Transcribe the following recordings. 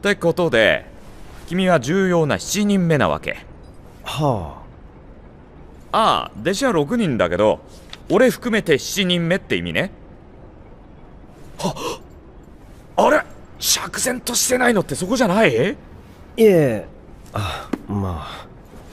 ってことで君は重要な7人目なわけ。 はああ、弟子は6人だけど俺含めて7人目って意味ね。あれ、釈然としてないのってそこじゃない？ いえ、まあ。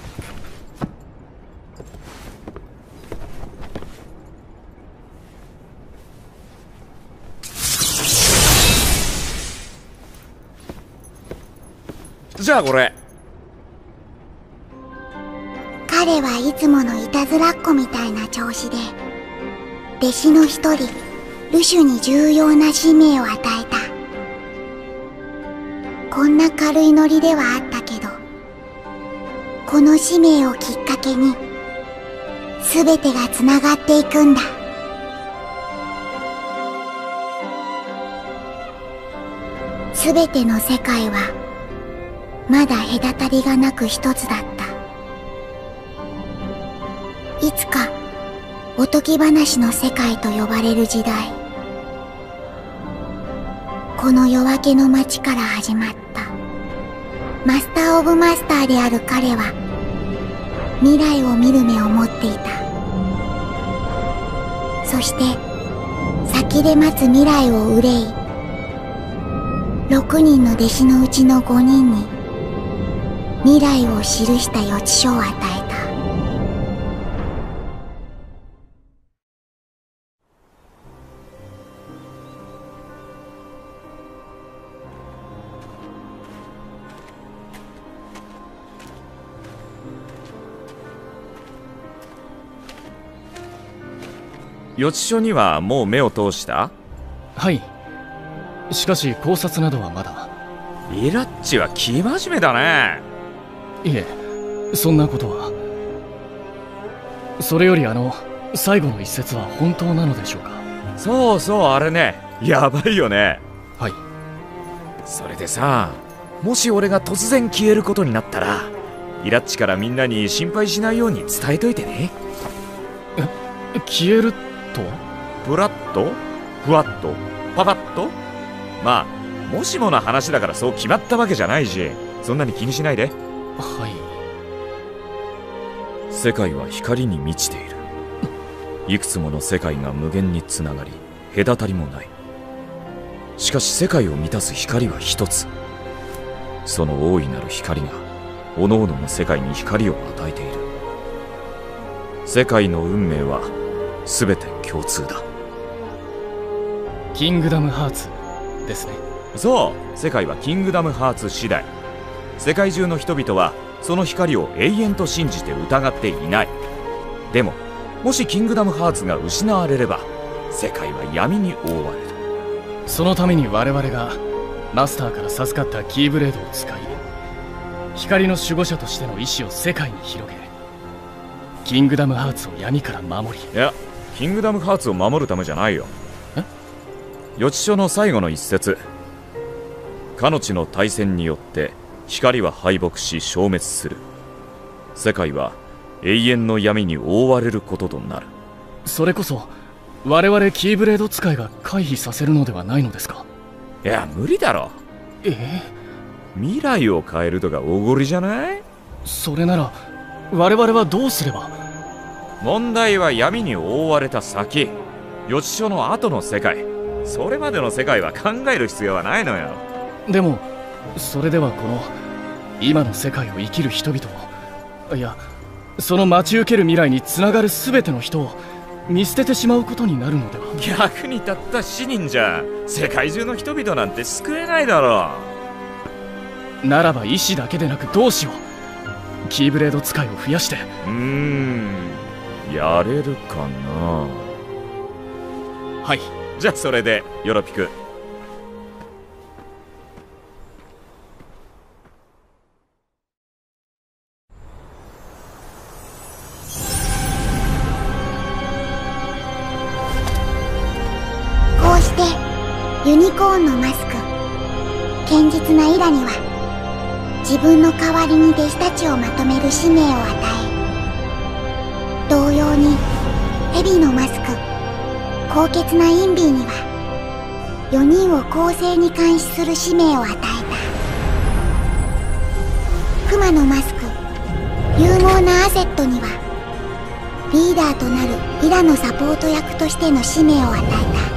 じゃあこれ。 彼はいつものいたずらっ子みたいな調子で、弟子の一人ルシュに重要な使命を与えた。こんな軽いノリではあったけど、この使命をきっかけに全てがつながっていくんだ。全ての世界はまだ隔たりがなく一つだった。いつかおとぎ話の世界と呼ばれる時代、この夜明けの街から始まった。マスター・オブ・マスターである彼は未来を見る目を持っていた。そして先で待つ未来を憂い、6人の弟子のうちの5人に未来を記した予知書を与えた。 予知書にはもう目を通した？ はい。しかし考察などはまだ。 イラッチは生真面目だね。 いえ、そんなことは。それより最後の一節は本当なのでしょうか？ そうそう、あれね、やばいよね。 はい。 それでさ、もし俺が突然消えることになったら、イラッチからみんなに心配しないように伝えといてね。 消えると？ ブラッとふわっとパパッと。まあもしもの話だからそう決まったわけじゃないし、そんなに気にしないで。 はい。 世界は光に満ちている。いくつもの世界が無限につながり、隔たりもない。しかし世界を満たす光は一つ。その大いなる光が各々の世界に光を与えている。世界の運命は全て共通だ。 キングダムハーツですね。 そう、世界はキングダムハーツ次第。世界中の人々はその光を永遠と信じて疑っていない。でももしキングダムハーツが失われれば世界は闇に覆われる。 そのために我々がマスターから授かったキーブレードを使い、光の守護者としての意志を世界に広げ、キングダムハーツを闇から守り。 いや、キングダムハーツを守るためじゃないよ。予知書の最後の一節、かの地の大戦によって光は敗北し消滅する。世界は永遠の闇に覆われることとなる。 それこそ我々キーブレード使いが回避させるのではないのですか？ いや、無理だろ。未来を変えるとかおごりじゃない？ それなら我々はどうすれば？ 問題は闇に覆われた先、予知書の後の世界。それまでの世界は考える必要はないのよ。 でもそれではこの今の世界を生きる人々を、いやその待ち受ける未来につながる全ての人を見捨ててしまうことになるのでは？ 逆にたった7人じゃ世界中の人々なんて救えないだろう。ならば意志だけでなくどうしよう。キーブレード使いを増やして。 やれるかな？ はい。 じゃあそれでヨロピク。 こうしてユニコーンのマスク、堅実なイラには自分の代わりに弟子たちをまとめる使命を与え、同様にヘビのマスク、高潔なインビーには4人を公正に監視する使命を与えた。 悪魔のマスク、勇猛なアセットにはリーダーとなるイラのサポート役としての使命を与え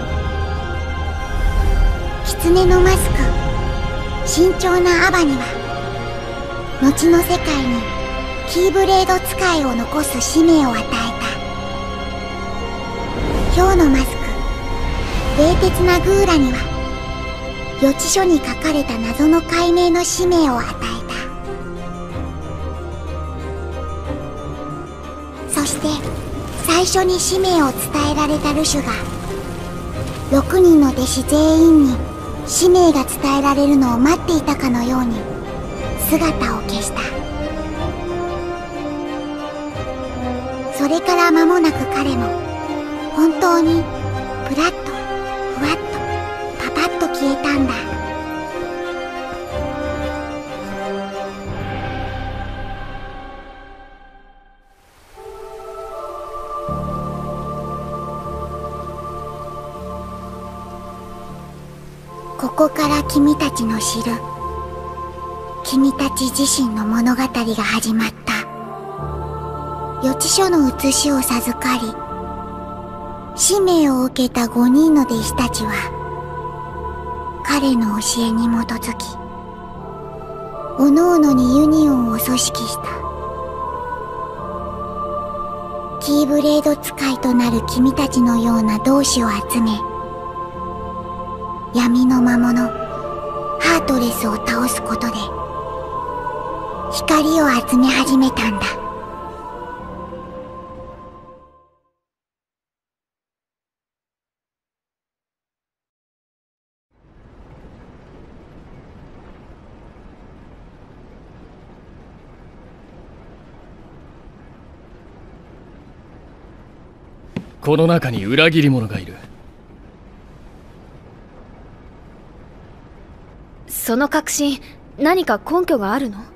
た。狐のマスク、慎重なアバには後の世界にキーブレード使いを残す使命を与えた。ヒョウのマスク、冷徹なグーラには予知書に書かれた謎の解明の使命を与えた。そして最初に使命を伝えられたルシュが6人の弟子全員に使命が伝えられるのを待っていたかのように姿を消した。それから間もなく彼も本当にプラッとふわっとパパッと消えたんだ。ここから君たちの知る君たち自身の物語が始まった。予知書の写しを授かり使命を受けた5人の弟子たちは彼の教えに基づきおのおのにユニオンを組織した。キーブレード使いとなる君たちのような同志を集め闇の魔物ハートレスを倒すことで光を集め始めたんだ。 この中に裏切り者がいる。 その確信、何か根拠があるの？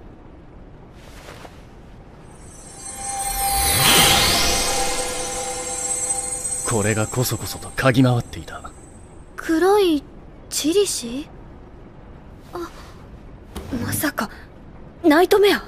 これがこそこそと嗅ぎ回っていた。 黒いチリシ？あ、まさかナイトメア？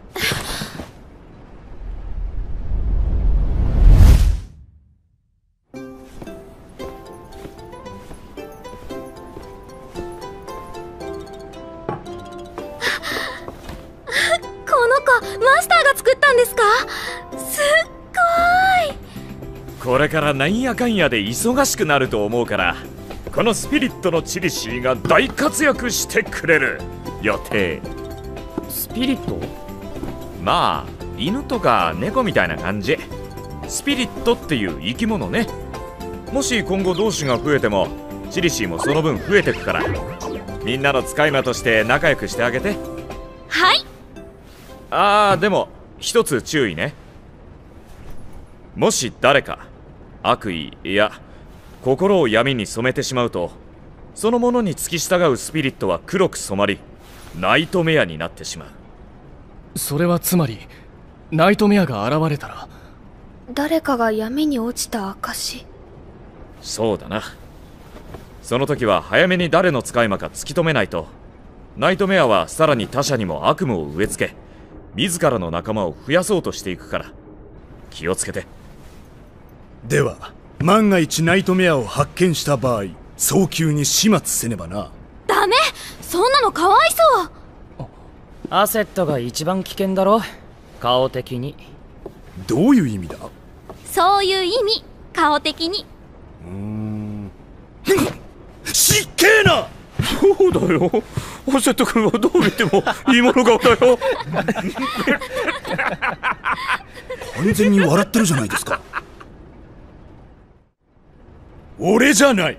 マスターが作ったんですか？すっごい。 これからなんやかんやで忙しくなると思うからこのスピリットのチリシーが大活躍してくれる予定。 スピリット？ まあ犬とか猫みたいな感じ。スピリットっていう生き物ね。もし今後同士が増えてもチリシーもその分増えてくからみんなの使い魔として仲良くしてあげて。 はい。 でも一つ注意ね。もし誰か悪意いや心を闇に染めてしまうとそのものに付き従うスピリットは黒く染まりナイトメアになってしまう。 それはつまりナイトメアが現れたら誰かが闇に落ちた証？ そうだな。その時は早めに誰の使い魔か突き止めないとナイトメアはさらに他者にも悪夢を植え付け自らの仲間を増やそうとしていくから気をつけて。 では万が一ナイトメアを発見した場合早急に始末せねばな。 ダメ、そんなのかわいそう。 アセットが一番危険だろ、顔的に。 どういう意味だ？ そういう意味、顔的に。 しっけえな。 そうだよ、アセット君はどう見てもいいもの顔だよ。 完全に笑ってるじゃないですか。俺じゃない。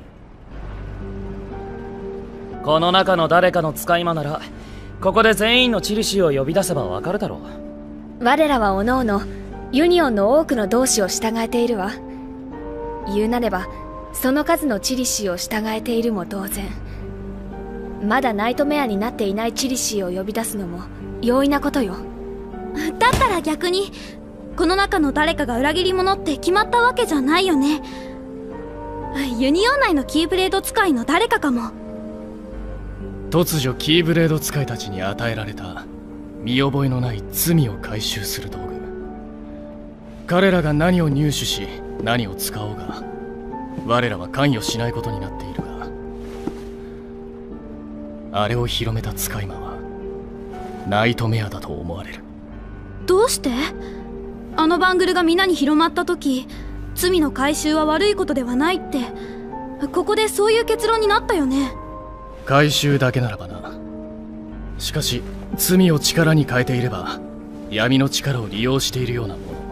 この中の誰かの使い魔ならここで全員のチリシーを呼び出せばわかるだろう。 我らはおのおのユニオンの多くの同志を従えているわ。言うなればその数のチリシーを従えているも同然。まだナイトメアになっていないチリシーを呼び出すのも容易なことよ。 だったら逆にこの中の誰かが裏切り者って決まったわけじゃないよね。ユニオン内のキーブレード使いの誰かかも。 突如キーブレード使いたちに与えられた見覚えのない罪を回収する道具。彼らが何を入手し何を使おうが我らは関与しないことになっているが、あれを広めた使い魔はナイトメアだと思われる。 どうして？あのバングルが皆に広まった時、罪の回収は悪いことではないって、ここでそういう結論になったよね。 回収だけならばな。しかし罪を力に変えていれば闇の力を利用しているようなもの。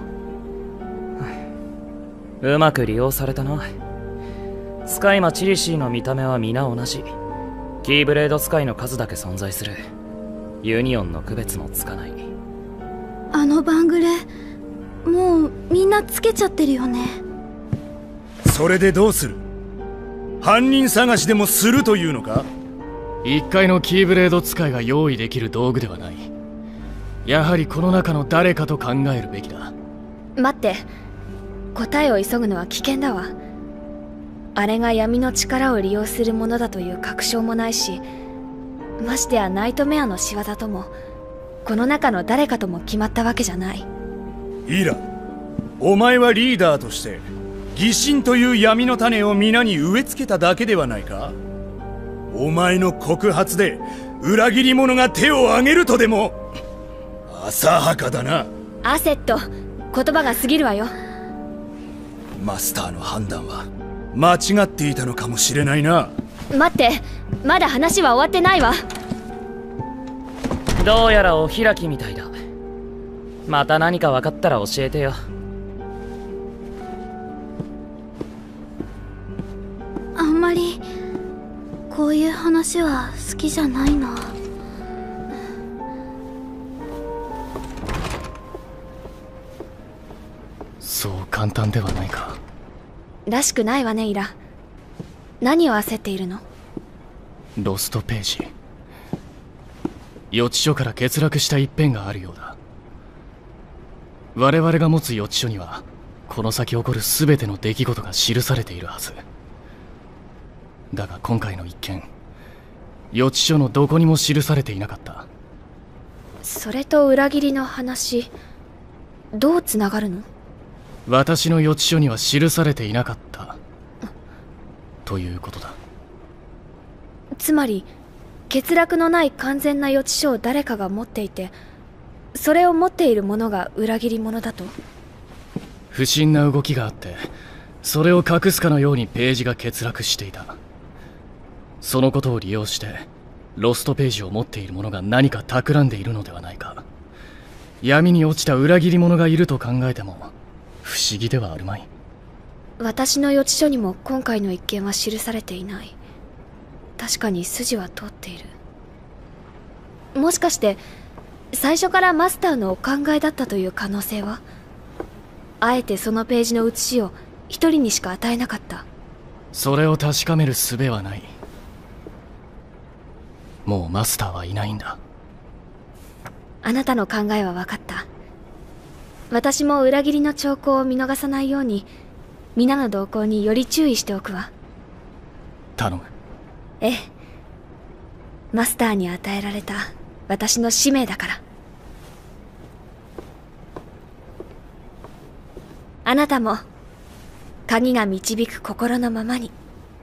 うまく利用されたな。使い魔チリシーの見た目は皆同じ。キーブレード使いの数だけ存在する。ユニオンの区別もつかない。 あのバングル、もうみんなつけちゃってるよね。 それでどうする？犯人探しでもするというのか？ 一回のキーブレード使いが用意できる道具ではない。やはりこの中の誰かと考えるべきだ。 待って、答えを急ぐのは危険だわ。あれが闇の力を利用するものだという確証もないし、ましてやナイトメアの仕業ともこの中の誰かとも決まったわけじゃない。 イラ、お前はリーダーとして疑心という闇の種を皆に植え付けただけではないか？お前の告発で裏切り者が手を挙げるとでも？浅はかだな。 アセット、言葉が過ぎるわよ。 マスターの判断は間違っていたのかもしれないな。 待って、まだ話は終わってないわ。 どうやらお開きみたいだ。また何か分かったら教えてよ。 あんまりこういう話は好きじゃないな。 そう簡単ではないか。 らしくないわね、イラ。何を焦っているの？ ロストページ。予知書から欠落した一辺があるようだ。我々が持つ予知書にはこの先起こる全ての出来事が記されているはずだが、今回の一件、予知書のどこにも記されていなかった。 それと裏切りの話、どうつながるの？ 私の予知書には記されていなかったということだ。 つまり欠落のない完全な予知書を誰かが持っていて、それを持っている者が裏切り者だと？ 不審な動きがあって、それを隠すかのようにページが欠落していた。そのことを利用してロストページを持っている者が何か企んでいるのではないか。闇に落ちた裏切り者がいると考えても不思議ではあるまい。 私の予知書にも今回の一件は記されていない。確かに筋は通っている。もしかして最初からマスターのお考えだったという可能性は？あえてそのページの写しを一人にしか与えなかった。 それを確かめる術はない。もうマスターはいないんだ。 あなたの考えは分かった。私も裏切りの兆候を見逃さないように皆の動向により注意しておくわ。 頼む。 ええ、マスターに与えられた私の使命だから。あなたも鍵が導く心のままに。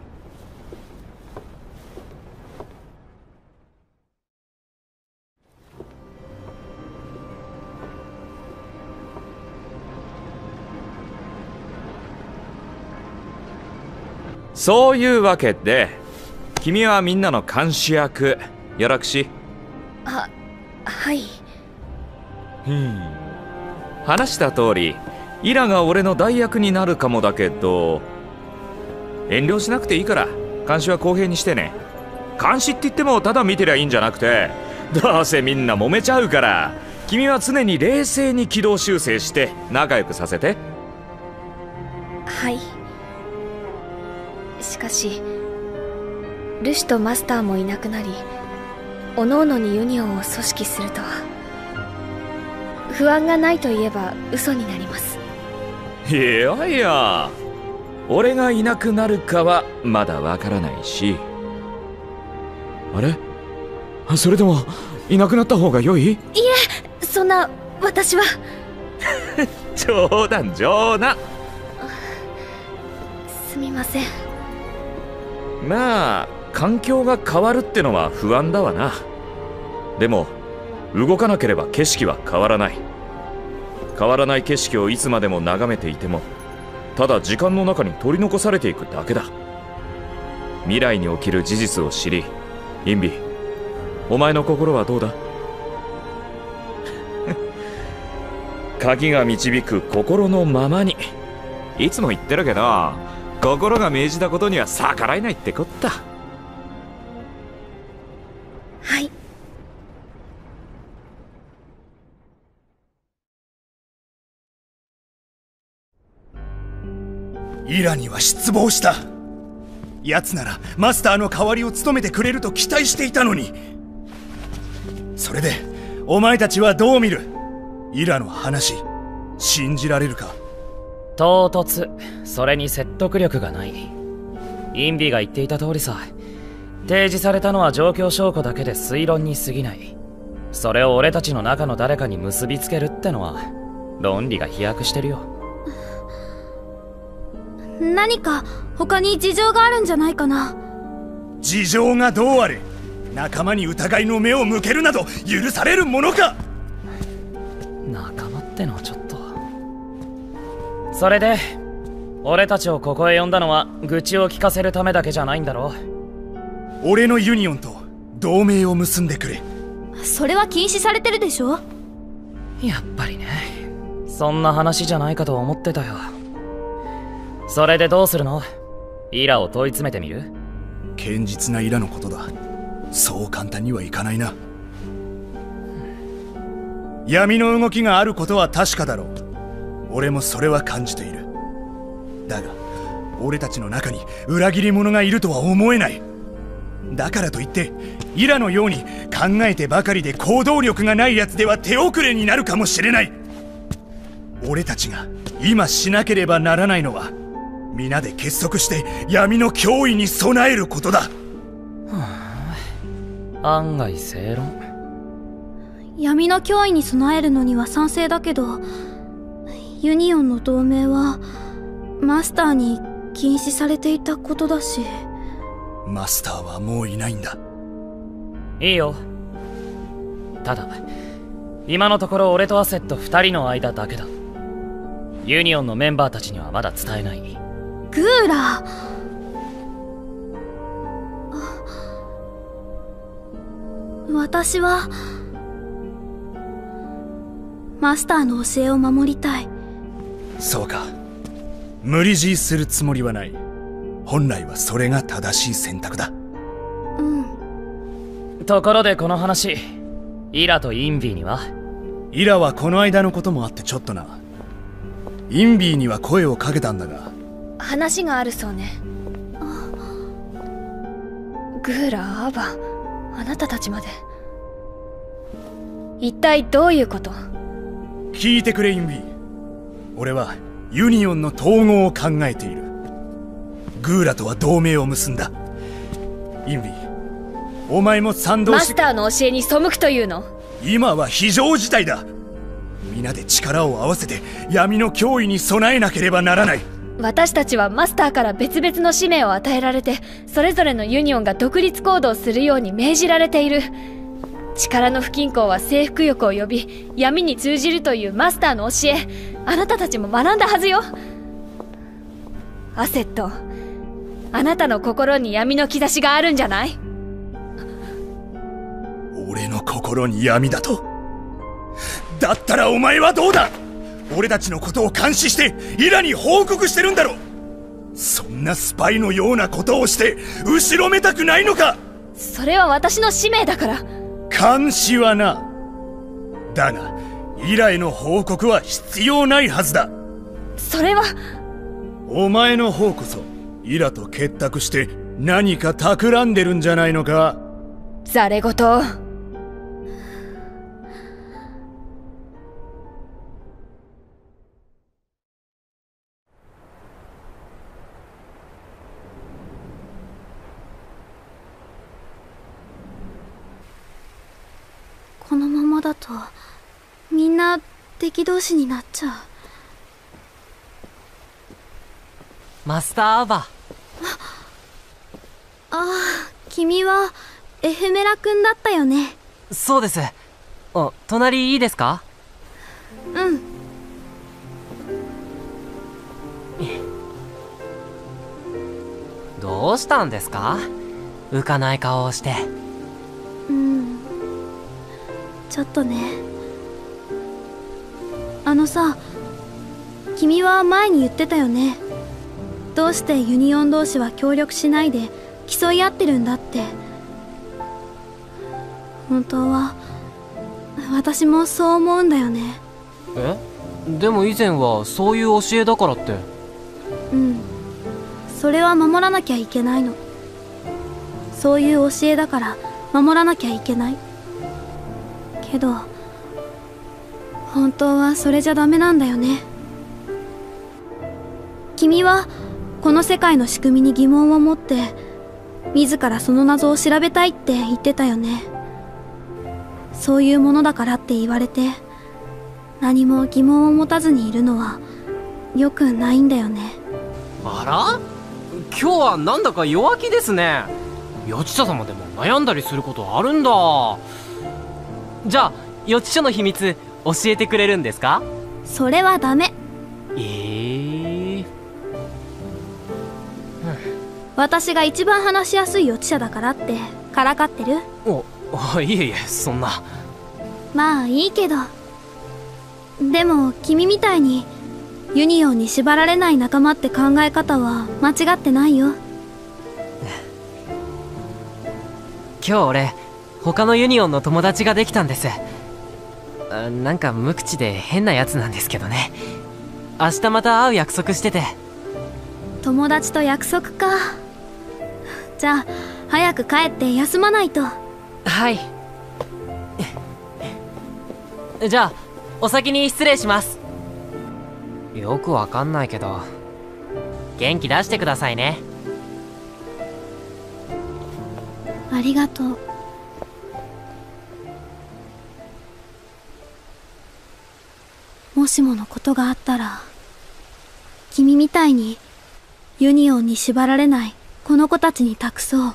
そういうわけで君はみんなの監視役よろし。 はい。 話した通りイラが俺の代役になるかもだけど、遠慮しなくていいから監視は公平にしてね。監視って言ってもただ見てりゃいいんじゃなくて、どうせみんな揉めちゃうから君は常に冷静に軌道修正して仲良くさせて。 はい。しかしルシュとマスターもいなくなり、各々にユニオンを組織するとは不安がないといえば嘘になります。 いやいや、俺がいなくなるかはまだわからないし。あれ？それでもいなくなった方が良い？ いえ、 んな私は。 冗談冗談。 すみません。 まあ環境が変わるってのは不安だわな。でも動かなければ景色は変わらない。変わらない景色をいつまでも眺めていてもただ時間の中に取り残されていくだけだ。未来に起きる事実を知り、インビ、お前の心はどうだ？鍵が導く心のままに。いつも言ってるけど、心が命じたことには逆らえないってこった。 はい。 イラには失望した。奴ならマスターの代わりを務めてくれると期待していたのに。それでお前たちはどう見る？イラの話信じられるか？ 唐突、それに説得力がない。インビが言っていた通りさ。提示されたのは状況証拠だけで推論に過ぎない。それを俺たちの中の誰かに結びつけるってのは論理が飛躍してるよ。 何か他に事情があるんじゃないかな。 事情がどうあれ仲間に疑いの目を向けるなど許されるものか。 仲間ってのはちょっと。それで俺たちをここへ呼んだのは愚痴を聞かせるためだけじゃないんだろう。 俺のユニオンと同盟を結んでくれ。 それは禁止されてるでしょ。 やっぱりね。そんな話じゃないかと思ってたよ。それでどうするの？イラを問い詰めてみる？ 堅実なイラのことだ。そう簡単にはいかないな。闇の動きがあることは確かだろう。俺もそれは感じている。だが俺たちの中に裏切り者がいるとは思えない。だからといってイラのように考えてばかりで行動力がないやつでは手遅れになるかもしれない。俺たちが今しなければならないのは皆で結束して闇の脅威に備えることだ。 案外正論。 闇の脅威に備えるのには賛成だけど、ユニオンの同盟はマスターに禁止されていたことだし。 マスターはもういないんだ。 いいよ。ただ今のところ俺とアセット2人の間だけだ。ユニオンのメンバーたちにはまだ伝えない。 グーラ私はマスターの教えを守りたい。 そうか。無理強いするつもりはない。本来はそれが正しい選択だ。 うん。 ところでこの話、イラとインビーには？ イラはこの間のこともあってちょっとな。インビーには声をかけたんだが。 話があるそうね。グーラ、アバ、あなたたちまで。一体どういうこと？ 聞いてくれインビー。俺はユニオンの統合を考えている。グーラとは同盟を結んだ。インビー、お前も賛同し。 マスターの教えに背くというの？ 今は非常事態だ。皆で力を合わせて闇の脅威に備えなければならない。 私たちはマスターから別々の使命を与えられて、それぞれのユニオンが独立行動するように命じられている。力の不均衡は征服欲を呼び、闇に通じるというマスターの教え、あなたたちも学んだはずよ。アセット、あなたの心に闇の兆しがあるんじゃない？ 俺の心に闇だと？だったらお前はどうだ？俺たちのことを監視してイラに報告してるんだろ。そんなスパイのようなことをして後ろめたくないのか？ それは私の使命だから。 監視はな。だがイラへの報告は必要ないはずだ。 それは。 お前の方こそイラと結託して何か企んでるんじゃないのか？ ざれ言。 このままだとみんな敵同士になっちゃう。 マスター・アバ。 ああ、君はエフメラ君だったよね。 そうです。隣いいですか？ うん。 どうしたんですか？浮かない顔をして。 ちょっとね。さ、君は前に言ってたよね。どうしてユニオン同士は協力しないで競い合ってるんだって。本当は私もそう思うんだよね。 でも以前はそういう教えだからって。 それは守らなきゃいけないの。そういう教えだから守らなきゃいけない。けど本当はそれじゃダメなんだよね。君はこの世界の仕組みに疑問を持って自らその謎を調べたいって言ってたよね。そういうものだからって言われて何も疑問を持たずにいるのは良くないんだよね。 あら？今日はなんだか弱気ですね。よちさ様でも悩んだりすることあるんだ。じゃあ予知書の秘密教えてくれるんですか？ それはダメ。私が一番話しやすい予知者だからってからかってる？ いえいえ、そんな。 まあいいけど。でも君みたいにユニオンに縛られない仲間って考え方は間違ってないよ。 今日俺他のユニオンの友達ができたんです。なんか無口で変なやつなんですけどね。明日また会う約束してて。 友達と約束か。じゃあ早く帰って休まないと。 はい。じゃあお先に失礼します。よくわかんないけど元気出してくださいね。 ありがとう。もしものことがあったら君みたいにユニオンに縛られないこの子たちに託そう。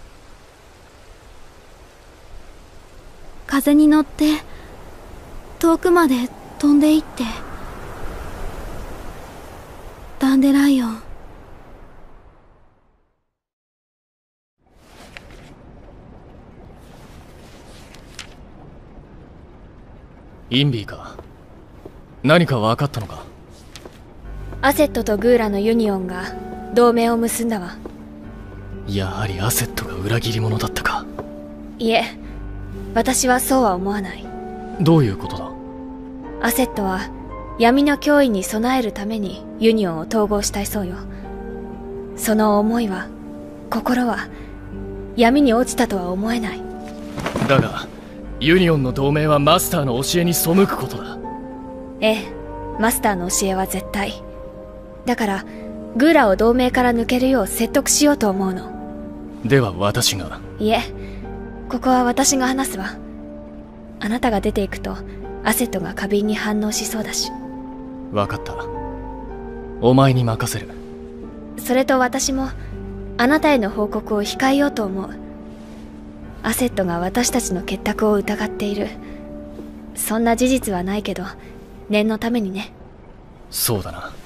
風に乗って遠くまで飛んでいって。ダンデライオン。 インビーか。何か分かったのか？ アセットとグーラのユニオンが同盟を結んだわ。 やはりアセットが裏切り者だったか。 いえ、私はそうは思わない。 どういうことだ？ アセットは闇の脅威に備えるためにユニオンを統合したいそうよ。その思いは、心は闇に落ちたとは思えない。 だがユニオンの同盟はマスターの教えに背くことだ。 ええ、マスターの教えは絶対。だからグーラを同盟から抜けるよう説得しようと思うの。 では私が。 いえ、ここは私が話すわ。あなたが出ていくとアセットが過敏に反応しそうだし。 分かった。お前に任せる。 それと私もあなたへの報告を控えようと思う。アセットが私たちの結託を疑っている。そんな事実はないけど念のためにね。 そうだな。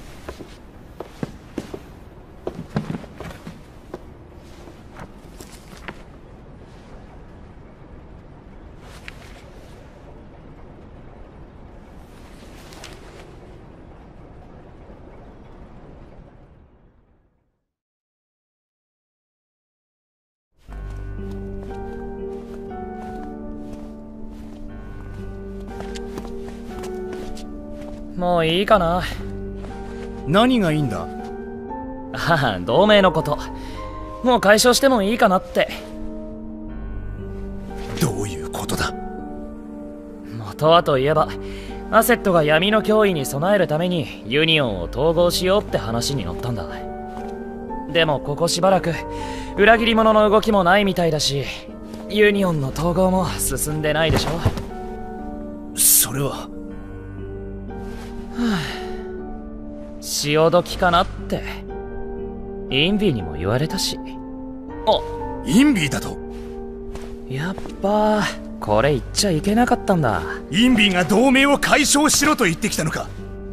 もういいかな。 何がいいんだ？ ああ、同盟のこと。もう解消してもいいかなって。 どういうことだ？ 元はといえば、アセットが闇の脅威に備えるためにユニオンを統合しようって話に乗ったんだ。でもここしばらく裏切り者の動きもないみたいだし、ユニオンの統合も進んでないでしょ。 それは潮時かなってインビにも言われたし。 あ、インビだと？ やっぱこれ言っちゃいけなかったんだ。 インビが同盟を解消しろと言ってきたのか？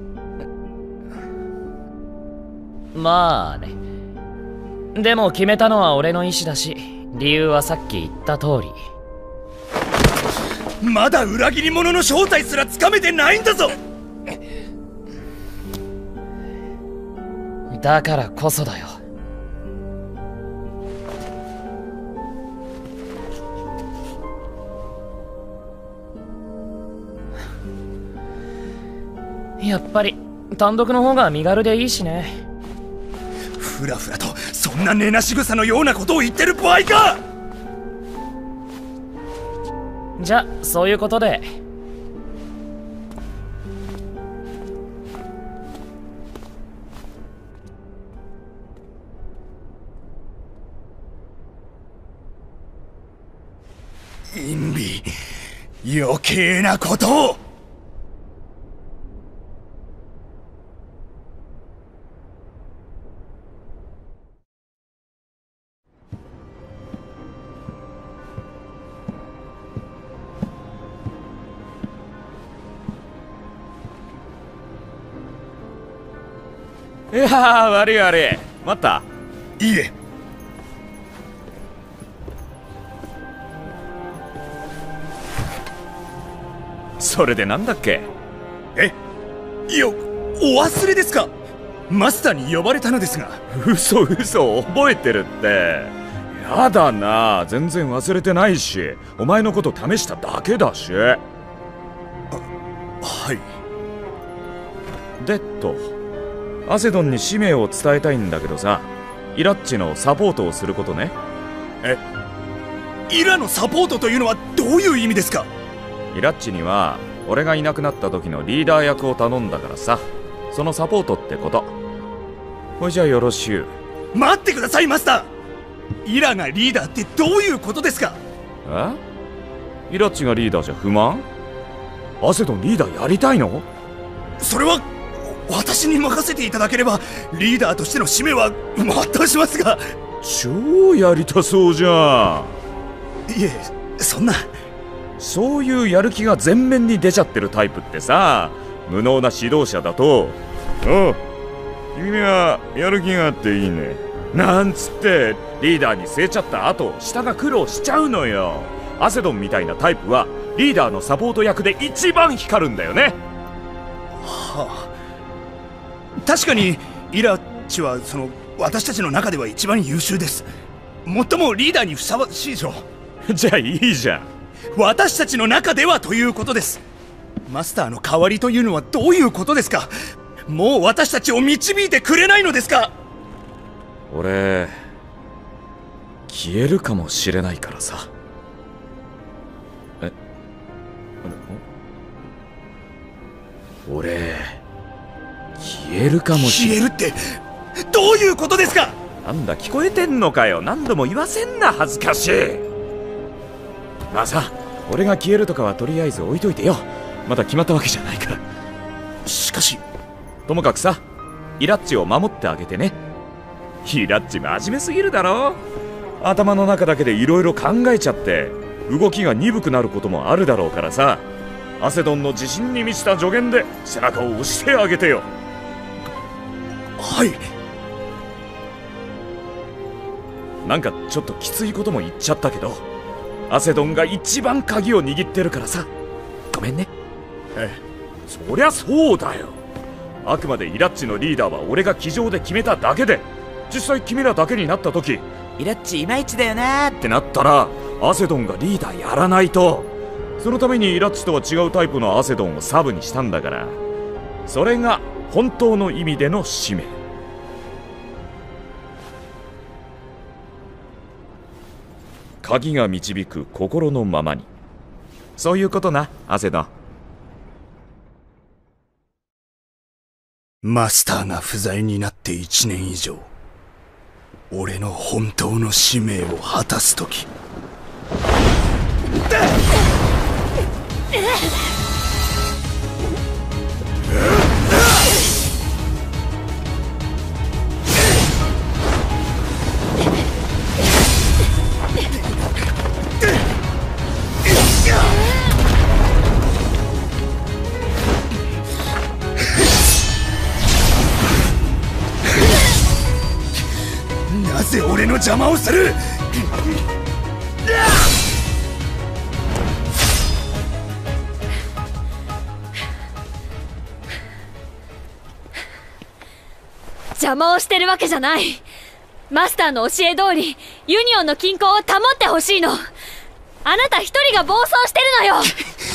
まあね。でも決めたのは俺の意思だし、理由はさっき言った通り。 まだ裏切り者の正体すらつかめてないんだぞ。 だからこそだよ。やっぱり単独の方が身軽でいいしね。 ふらふらとそんな根なし草のようなことを言ってる場合か。 じゃあそういうことで。 インビ、余計なことを。 いやー、悪い悪い。待った？ いいえ。 それでなんだっけ？ お忘れですか？マスターに呼ばれたのですが。 嘘覚えてるって。やだな、全然忘れてないし、お前のこと試しただけだし。 はい。 でアセドンに使命を伝えたいんだけどさ、イラッチのサポートをすることね。 イラのサポートというのはどういう意味ですか？ イラッチには俺がいなくなった時のリーダー役を頼んだからさ、そのサポートってこと。ほいじゃよろしゅう。 待ってくださいマスター。イラがリーダーってどういうことですか？ イラッチがリーダーじゃ不満？アセドンリーダーやりたいの？ それは私に任せていただければリーダーとしての使命は全うしますが。 超やりたそうじゃん。 いえ、そんな。 そういうやる気が前面に出ちゃってるタイプってさ、無能な指導者だと「おう、君はやる気があっていいね」なんつってリーダーに据えちゃった後、下が苦労しちゃうのよ。アセドンみたいなタイプはリーダーのサポート役で一番光るんだよね。 はあ、確かにイラッチは私たちの中では一番優秀です。最もリーダーにふさわしいでしょ。 じゃあいいじゃん。 私たちの中ではということです。マスターの代わりというのはどういうことですか？もう私たちを導いてくれないのですか？ 俺消えるかもしれないからさ。俺消えるかもしれない。 消えるってどういうことですか？ なんだ、聞こえてんのかよ。何度も言わせんな、恥ずかしい。まあさ、俺が消えるとかはとりあえず置いといてよ。まだ決まったわけじゃないから。 しかし、 ともかくさ、イラッチを守ってあげてね。イラッチ真面目すぎるだろ。頭の中だけでいろいろ考えちゃって動きが鈍くなることもあるだろうからさ、アセドンの自信に満ちた助言で背中を押してあげてよ。 はい。 なんかちょっときついことも言っちゃったけど、アセドンが一番鍵を握ってるからさ、ごめんね。そりゃそうだよ。あくまでイラッチのリーダーは俺が机上で決めただけで、実際君らだけになった時、イラッチいまいちだよなーってなったらアセドンがリーダーやらないと。そのためにイラッチとは違うタイプのアセドンをサブにしたんだから、それが本当の意味での使命。鍵が導く心のままに。そういうことな、アセドン。 マスターが不在になって1年以上、俺の本当の使命を果たす時。 ぜ俺の邪魔をする。 邪魔をしてるわけじゃない。マスターの教え通りユニオンの均衡を保ってほしいの。あなた一人が暴走してるのよ。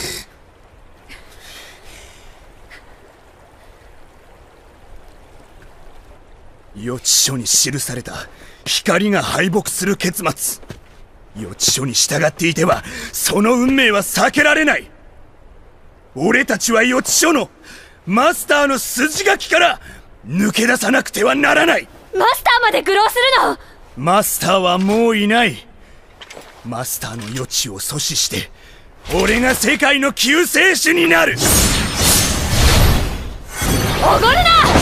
予知書に記された光が敗北する結末。予知書に従っていてはその運命は避けられない。俺たちは予知書のマスターの筋書きから抜け出さなくてはならない。 マスターまで愚弄するの。 マスターはもういない。マスターの予知を阻止して俺が世界の救世主になる。 おごるな。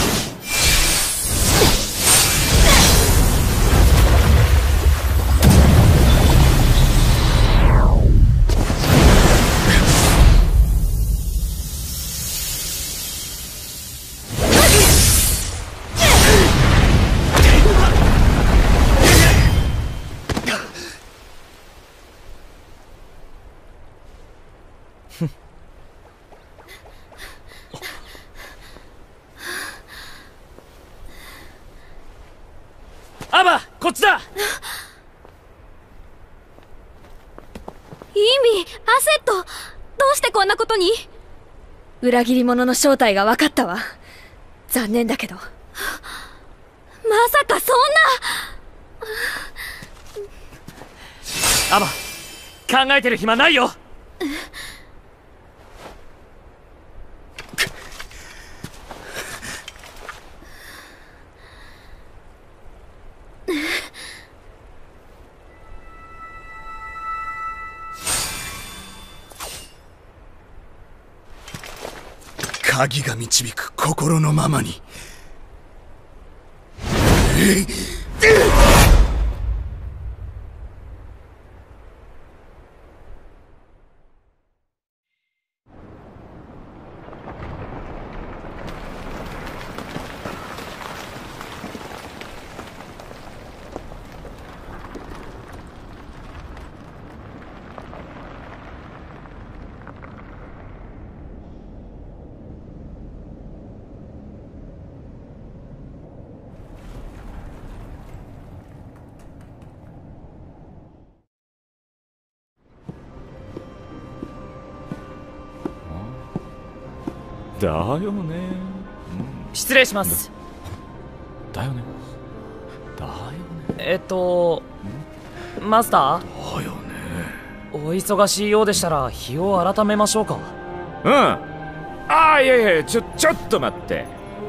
アバ、こっちだ。 イミ、アセット、どうしてこんなことに。裏切り者の正体が分かったわ。残念だけど。まさかそんな。 アバ、考えてる暇ないよ。 鍵が導く心のままに。 だよね。 失礼します。 だよね。だよね。 マスター？ だよね。 お忙しいようでしたら日を改めましょうか。 うん。ああ、いやいや、ちょっと待って。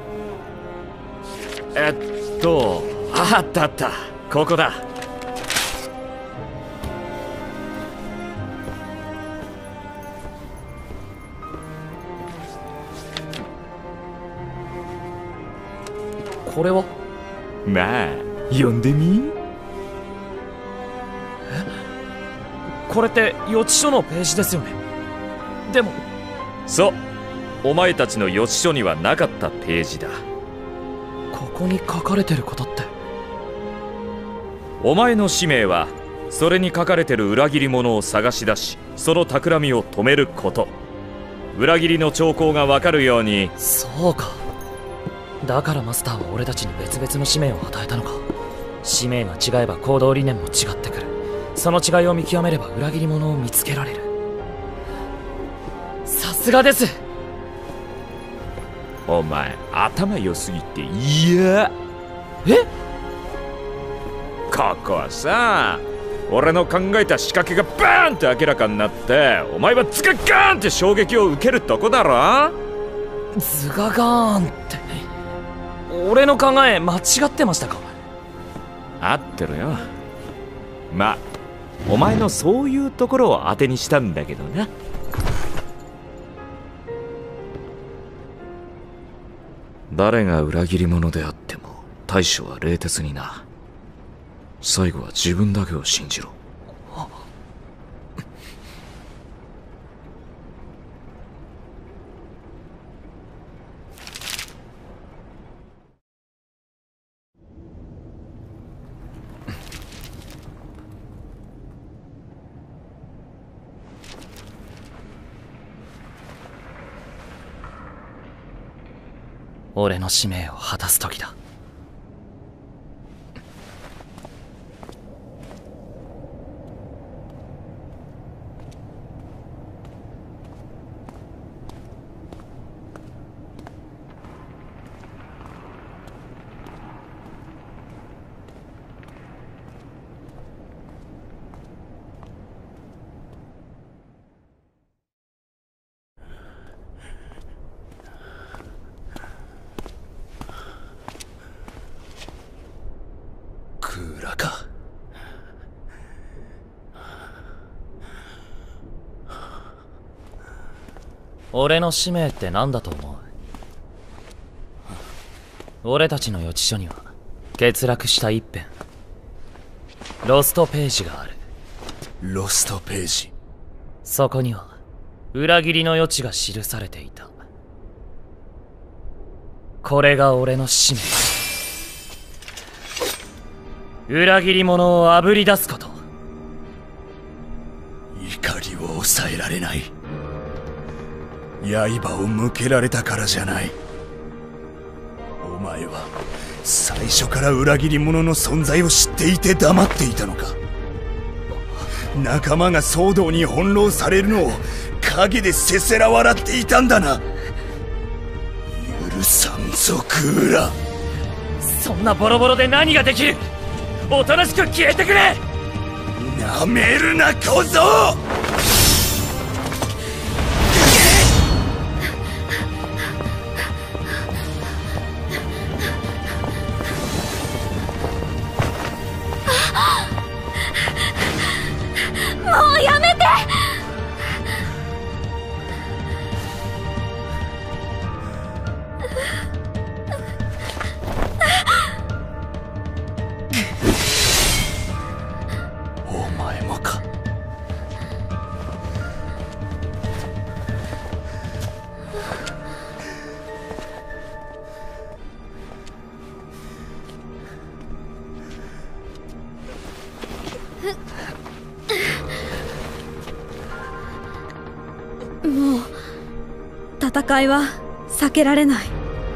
あったあった。ここだ。 これは？ まあ、読んでみ。 これって予知書のページですよね。でも。 そう。お前たちの予知書にはなかったページだ。 ここに書かれてることって。 お前の使命はそれに書かれてる裏切り者を探し出し、その企みを止めること。裏切りの兆候が分かるように。 そうか。だからマスターは俺たちに別々の使命を与えたのか。使命が違えば行動理念も違ってくる。その違いを見極めれば裏切り者を見つけられる。さすがです。 お前頭良すぎて嫌。ここはさ、俺の考えた仕掛けがバーンって明らかになって、お前はズガガーンって衝撃を受けるとこだろ。 ズガガーンって、俺の考え間違ってましたか？ 合ってるよ。まあお前のそういうところを当てにしたんだけどな。誰が裏切り者であっても対処は冷徹にな。最後は自分だけを信じろ。 俺の使命を果たす時だ。俺の使命って何だと思う？俺たちの予知書には欠落した一編、ロストページがある。 ロストページ。 そこには裏切りの余地が記されていた。これが俺の使命。裏切り者をあぶり出すこと。 怒りを抑えられない。刃を向けられたからじゃない。お前は最初から裏切り者の存在を知っていて黙っていたのか。仲間が騒動に翻弄されるのを陰でせせら笑っていたんだな。許さんぞクーラ。 そんなボロボロで何ができる。おとなしく消えてくれ。 なめるな小僧。 もうやめて。 お前もか。 もう戦いは避けられない。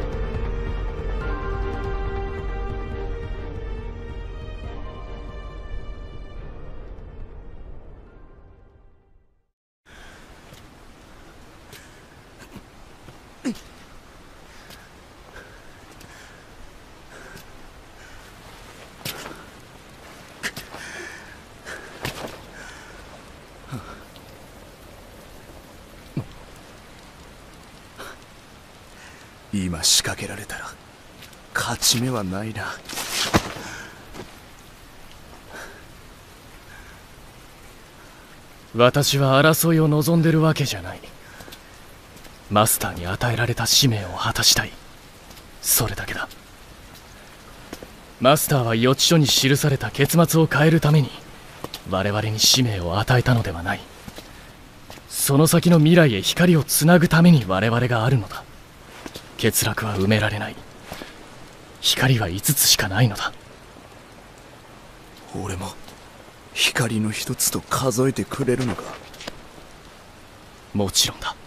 今仕掛けられたら勝ち目はないな。 私は争いを望んでるわけじゃない。マスターに与えられた使命を果たしたい、それだけだ。マスターは予知書に記された結末を変えるために我々に使命を与えたのではない。その先の未来へ光をつなぐために我々があるのだ。欠落は埋められない。光は5つしかないのだ。 俺も光の一つと数えてくれるのか。 もちろんだ。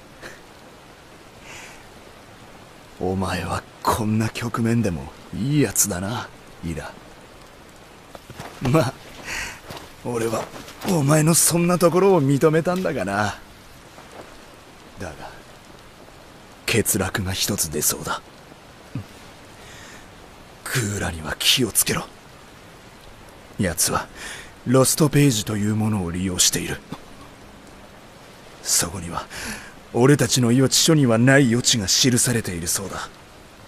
お前はこんな局面でもいいやつだな、イラ。まあ俺はお前のそんなところを認めたんだがな。だが欠落が一つ出そうだ。クーラには気をつけろ。奴はロストページというものを利用している。そこには俺たちの予知書にはない余地が記されているそうだ。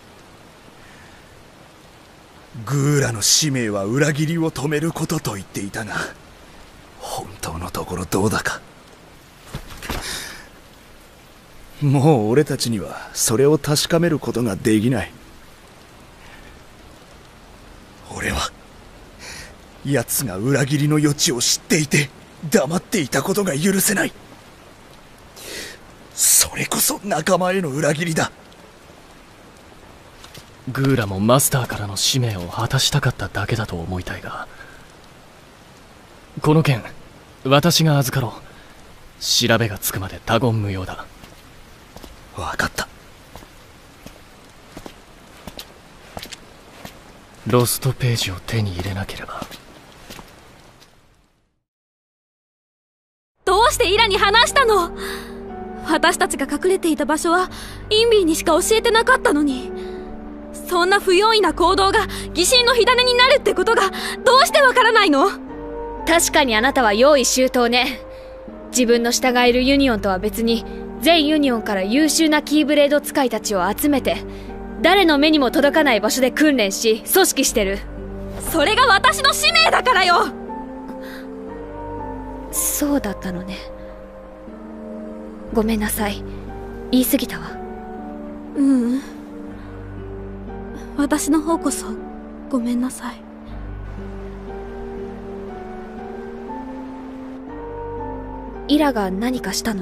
グーラの使命は裏切りを止めることと言っていたが、本当のところどうだか。もう俺たちにはそれを確かめることができない。俺は奴が裏切りの余地を知っていて黙っていたことが許せない。それこそ仲間への裏切りだ。 グーラもマスターからの使命を果たしたかっただけだと思いたいが、この件私が預かろう。調べがつくまで他言無用だ。 分かった。 ロストページを手に入れなければ。 どうしてイラに話したの？私たちが隠れていた場所はインビーにしか教えてなかったのに、そんな不用意な行動が疑心の火種になるってことがどうしてわからないの？ 確かにあなたは用意周到ね。自分の従えるユニオンとは別に全ユニオンから優秀なキーブレード使いたちを集めて、誰の目にも届かない場所で訓練し組織してる。 それが私の使命だからよ。 そうだったのね。ごめんなさい、言い過ぎたわ。 ううん、私の方こそごめんなさい。 イラが何かしたの？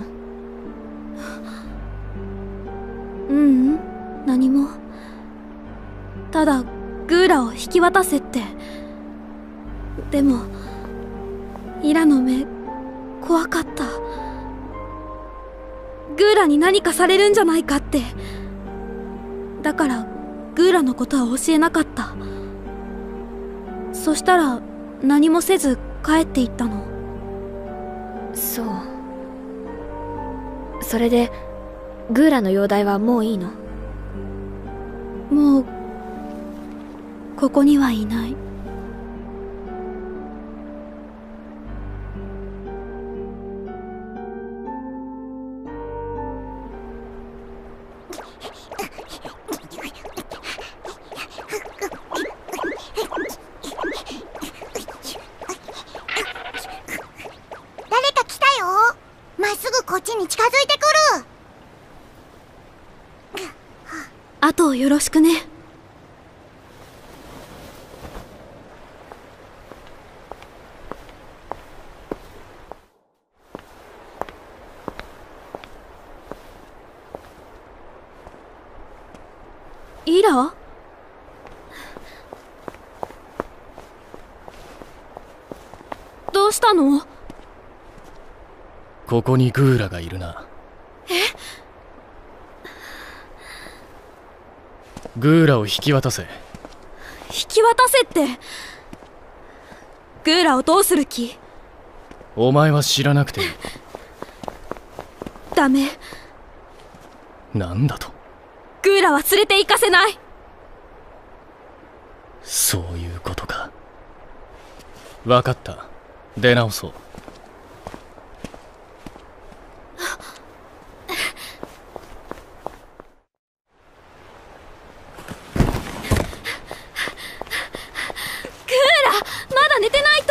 ううん、何も。ただグーラを引き渡せって。でもイラの目怖かった。グーラに何かされるんじゃないかって。だからグーラのことは教えなかった。そしたら何もせず帰っていったの。 そう。それでグーラの容体はもういいの？ もうここにはいない。 こっちに近づいてくる。 あとよろしくね。イラ？どうしたの？ ここにグーラがいるな。グーラを引き渡せ。 引き渡せって。グーラをどうする気？ お前は知らなくていい。 ダメ。 なんだと？ グーラは連れて行かせない。 そういうことか。分かった。出直そう。 まだ寝てない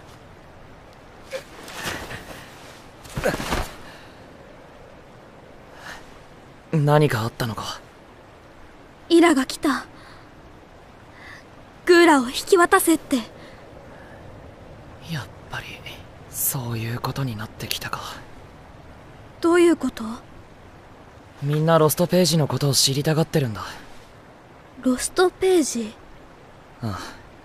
と。何かあったのか？ イラが来た。グーラを引き渡せって。 やっぱりそういうことになってきたか。 どういうこと？ みんなロストページのことを知りたがってるんだ。 ロストページ？ あ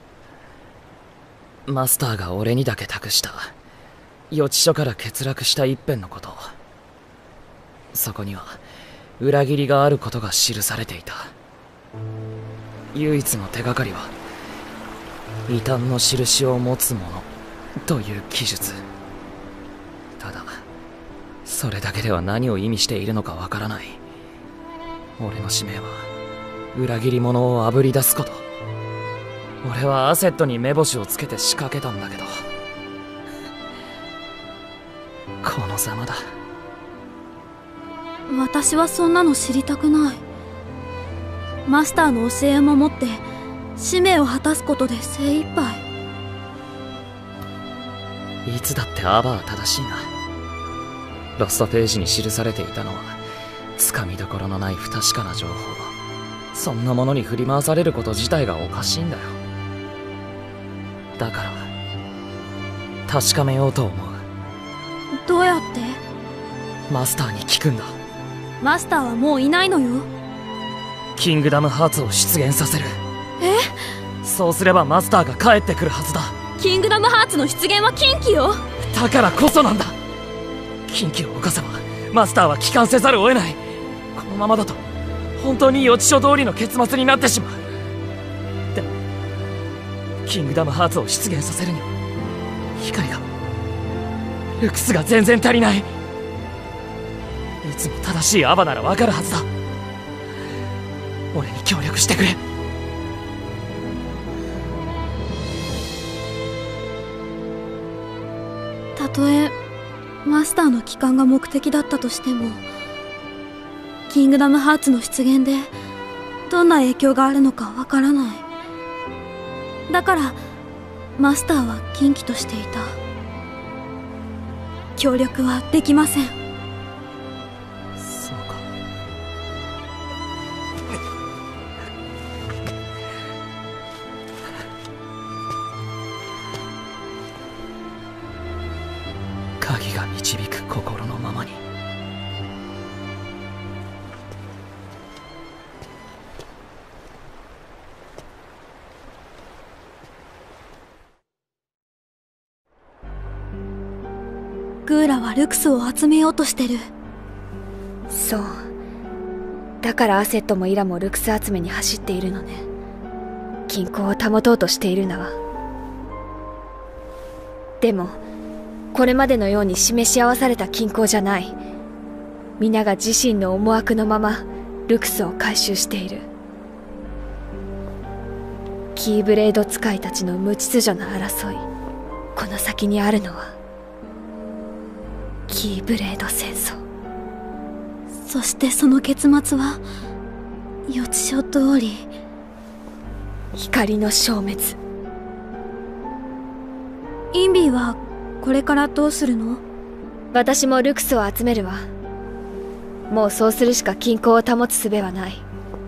あ、マスターが俺にだけ託した予知書から欠落した一編のこと。そこには裏切りがあることが記されていた。唯一の手がかりは異端の印を持つ者という記述。ただそれだけでは何を意味しているのかわからない。俺の使命は裏切り者をあぶり出すこと。俺はアセットに目星をつけて仕掛けたんだけど、このざまだ。 私はそんなの知りたくない。マスターの教えを守って使命を果たすことで精一杯。 いつだってアバは正しいな。ロストページに記されていたのはつかみどころのない不確かな情報。そんなものに振り回されること自体がおかしいんだよ。だから確かめようと思う。 どうやって？ マスターに聞くんだ。 マスターはもういないのよ。 キングダムハーツを出現させる。 え？ そうすればマスターが帰ってくるはずだ。 キングダムハーツの出現は禁忌よ。 だからこそなんだ。禁忌を犯せばマスターは帰還せざるを得ない。このままだと本当に予知書通りの結末になってしまう。 キングダムハーツを出現させるには光がルクスが全然足りない。いつも正しいアバならわかるはずだ。俺に協力してくれ。 たとえマスターの帰還が目的だったとしても、キングダムハーツの出現でどんな影響があるのかわからない。だからマスターは禁忌としていた。協力はできません。 そうか。鍵が導く心のままに。 グーラはルクスを集めようとしてる。 そう。だからアセットもイラもルクス集めに走っているのね。均衡を保とうとしているのは。でもこれまでのように示し合わされた均衡じゃない。皆が自身の思惑のままルクスを回収している。キーブレード使いたちの無秩序な争い、この先にあるのはキーブレード戦争。 そしてその結末は予知書通り光の消滅。 インビーはこれからどうするの？ 私もルクスを集めるわ。もうそうするしか均衡を保つ術はない。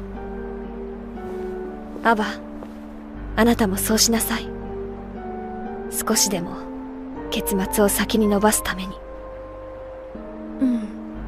アバ、あなたもそうしなさい。少しでも結末を先に伸ばすために。 うん。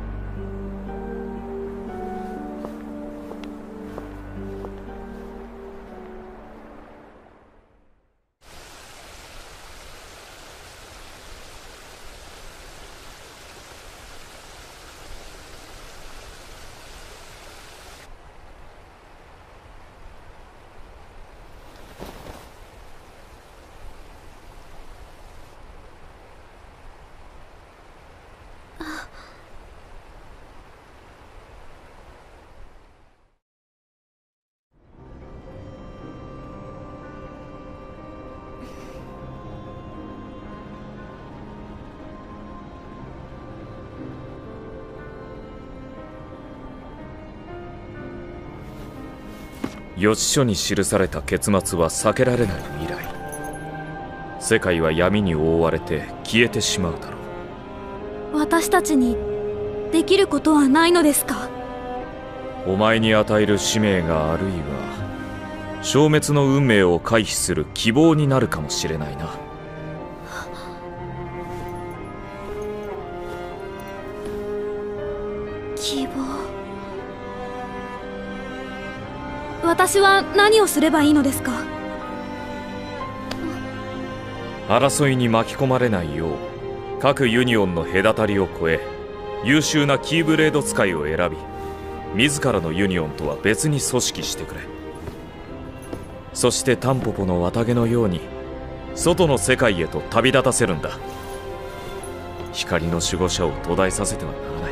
予知書に記された結末は避けられない未来。世界は闇に覆われて消えてしまうだろう。私たちにできることはないのですか？ お前に与える使命があるいは消滅の運命を回避する希望になるかもしれないな。 希望。私は何をすればいいのですか？ 争いに巻き込まれないよう各ユニオンの隔たりを越え優秀なキーブレード使いを選び、自らのユニオンとは別に組織してくれ。そしてタンポポの綿毛のように外の世界へと旅立たせるんだ。光の守護者を途絶えさせてはならない。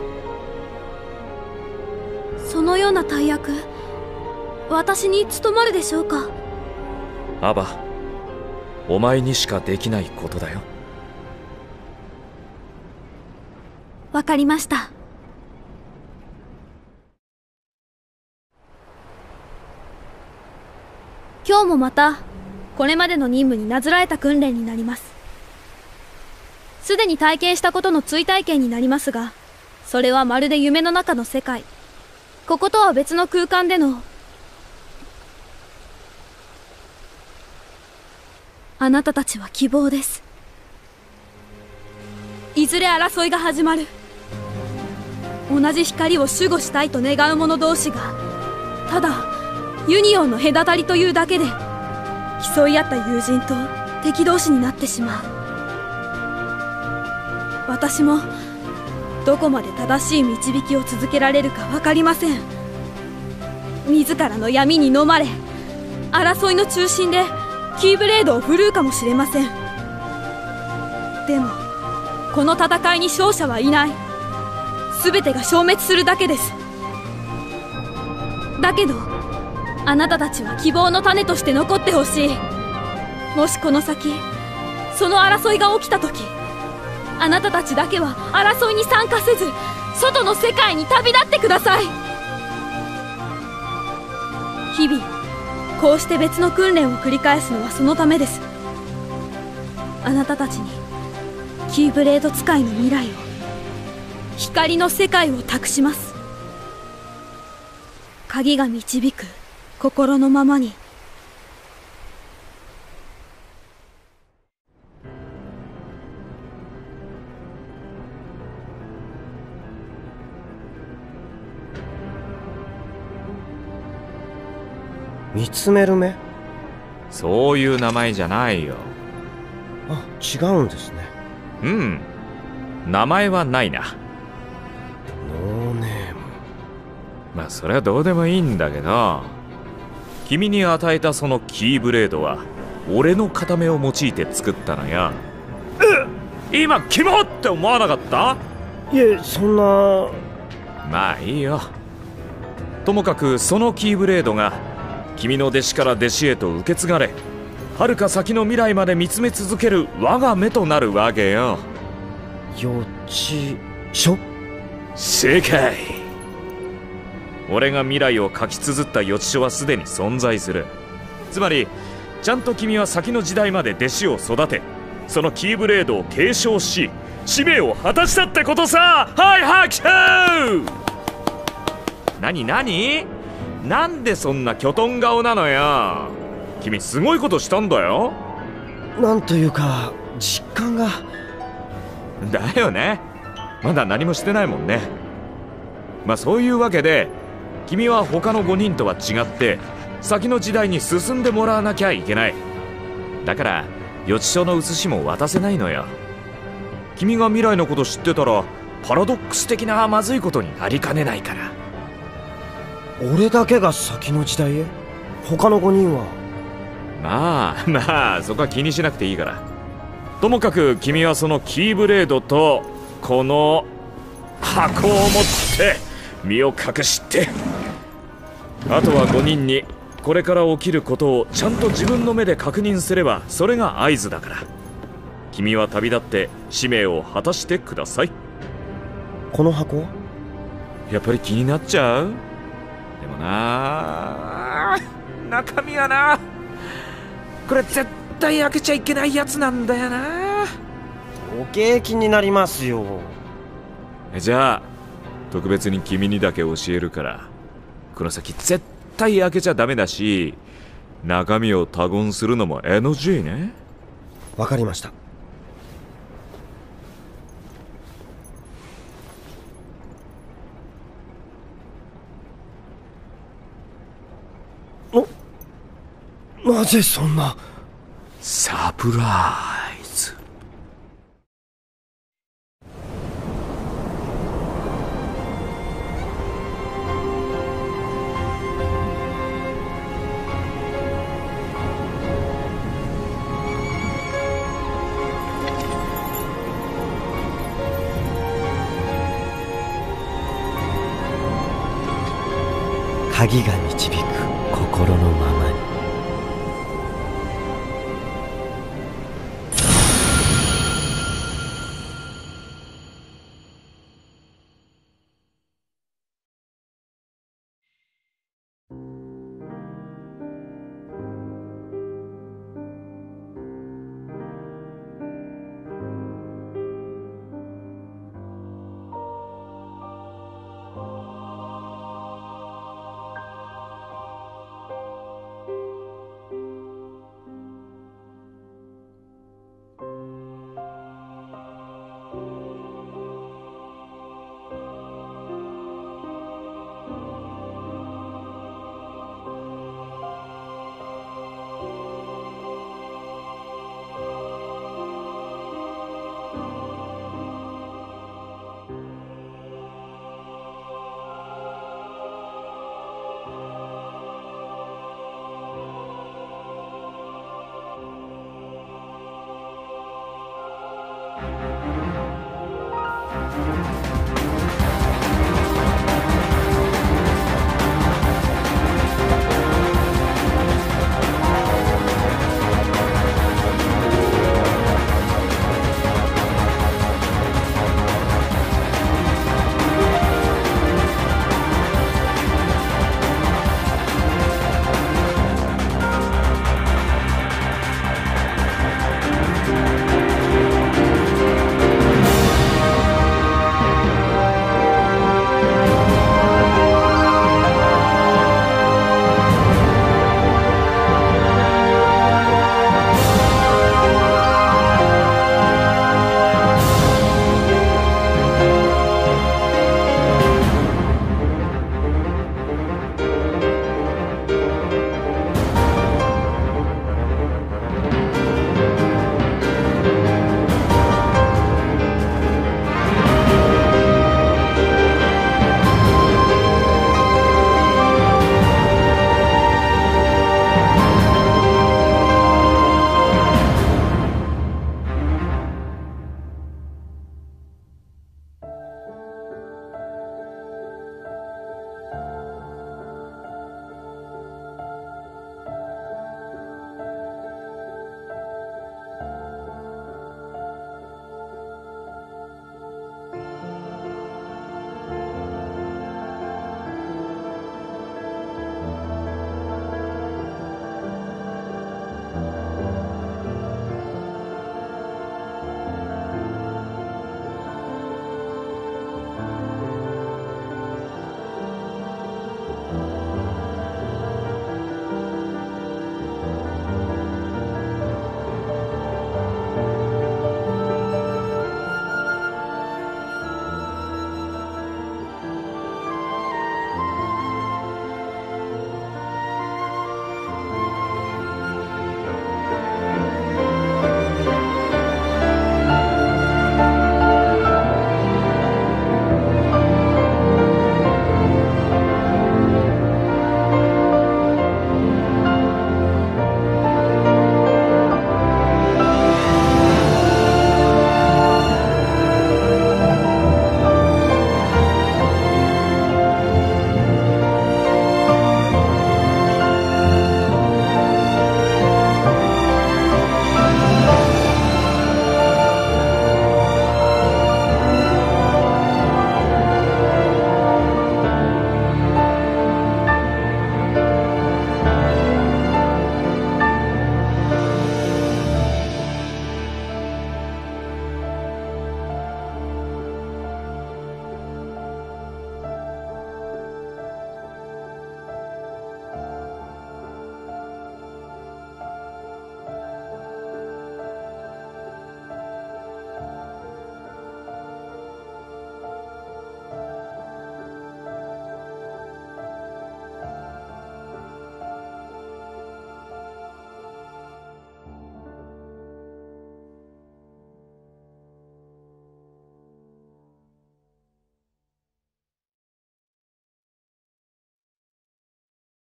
そのような大役、私に務まるでしょうか？ アバ、お前にしかできないことだよ。 わかりました。今日もまたこれまでの任務になぞらえた訓練になります。すでに体験したことの追体験になりますが、それはまるで夢の中の世界。こことは別の空間でのあなたたちは希望です。いずれ争いが始まる。同じ光を守護したいと願う者同士がただユニオンの隔たりというだけで競い合った友人と敵同士になってしまう。私もどこまで正しい導きを続けられるか分かりません。自らの闇に飲まれ争いの中心でキーブレードを振るうかもしれません。でもこの戦いに勝者はいない。全てが消滅するだけです。だけどあなたたちは希望の種として残ってほしい。もしこの先その争いが起きた時、あなたたちだけは争いに参加せず外の世界に旅立ってください。日々こうして別の訓練を繰り返すのはそのためです。あなたたちにキーブレード使いの未来を、光の世界を託します。鍵が導く心のままに。 見つめる目？ そういう名前じゃないよ。 あ、違うんですね。 うん、名前はないな。 ノーネーム。 まあそれはどうでもいいんだけど、君に与えたそのキーブレードは俺の片目を用いて作ったのよ。今キモって思わなかった？ いえ、そんな。 まあいいよ。ともかくそのキーブレードが君の弟子から弟子へと受け継がれ、遥か先の未来まで見つめ続ける我が目となるわけよ。 予知書？ 正解。俺が未来を書き綴った予知書はすでに存在する。つまりちゃんと君は先の時代まで弟子を育て、そのキーブレードを継承し使命を果たしたってことさ。はい拍手。何なんでそんなキョトン顔なのよ。君すごいことしたんだよ。 なんというか実感が。 だよね、まだ何もしてないもんね。まあそういうわけで君は他の5人とは違って先の時代に進んでもらわなきゃいけない。だから予知書の写しも渡せないのよ。君が未来のこと知ってたらパラドックス的なまずいことになりかねないから。 俺だけが先の時代へ？他の5人は？ まあそこは気にしなくていいから。ともかく君はそのキーブレードとこの箱を持って身を隠して、あとは5人にこれから起きることをちゃんと自分の目で確認すればそれが合図だから。君は旅立って使命を果たしてください。 この箱はやっぱり気になっちゃう？でもな、中身はな、これ絶対開けちゃいけないやつなんだよな。 お景気になりますよ。 じゃあ特別に君にだけ教えるから、この先絶対開けちゃダメだし、中身を他言するのも NG ね。 わかりました。なぜそんな。 サプライズ。 鍵が導く心のままに。